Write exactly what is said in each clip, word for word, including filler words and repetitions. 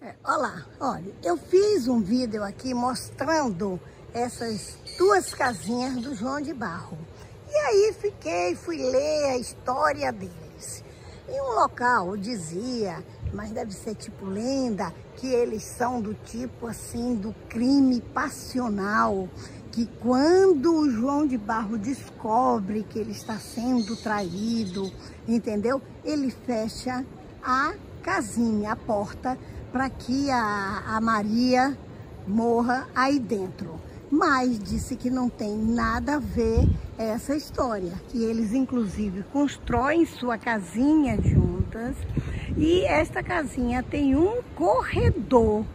É, olá, olha, eu fiz um vídeo aqui mostrando essas duas casinhas do João de Barro. E aí fiquei, fui ler a história deles. Em um local dizia, mas deve ser tipo lenda, que eles são do tipo assim, do crime passional, que quando o João de Barro descobre que ele está sendo traído, entendeu? Ele fecha a casinha, a porta, para que a, a Maria morra aí dentro. Mas disse que não tem nada a ver essa história, que eles inclusive constroem sua casinha juntas, e esta casinha tem um corredor.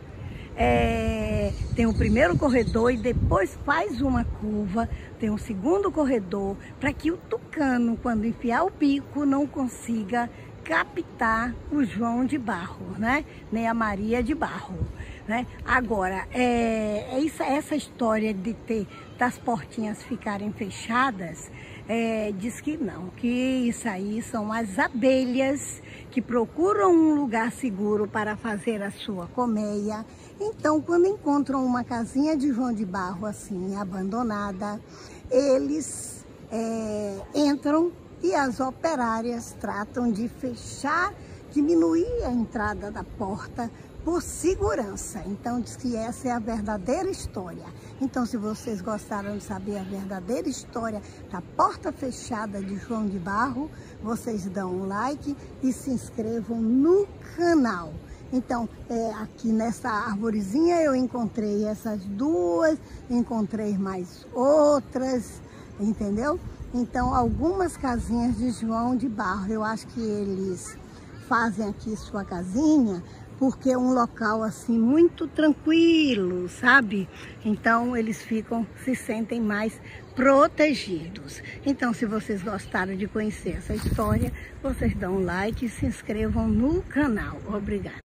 É, tem o primeiro corredor e depois faz uma curva, tem um segundo corredor, para que o tucano, quando enfiar o bico, não consiga captar o João de Barro, né? Nem a Maria de Barro, né? Agora, é, é isso, essa história de ter das portinhas ficarem fechadas, é, diz que não, que isso aí são as abelhas que procuram um lugar seguro para fazer a sua colmeia. Então, quando encontram uma casinha de João de Barro assim, abandonada, eles é, entram e as operárias tratam de fechar, diminuir a entrada da porta por segurança. Então, diz que essa é a verdadeira história. Então, se vocês gostaram de saber a verdadeira história da porta fechada de João de Barro, vocês dão um like e se inscrevam no canal. Então, é, aqui nessa arvorezinha eu encontrei essas duas, encontrei mais outras, entendeu? Então, algumas casinhas de João de Barro, eu acho que eles fazem aqui sua casinha porque é um local assim muito tranquilo, sabe? Então, eles ficam, se sentem mais protegidos. Então, se vocês gostaram de conhecer essa história, vocês dão um like e se inscrevam no canal. Obrigada.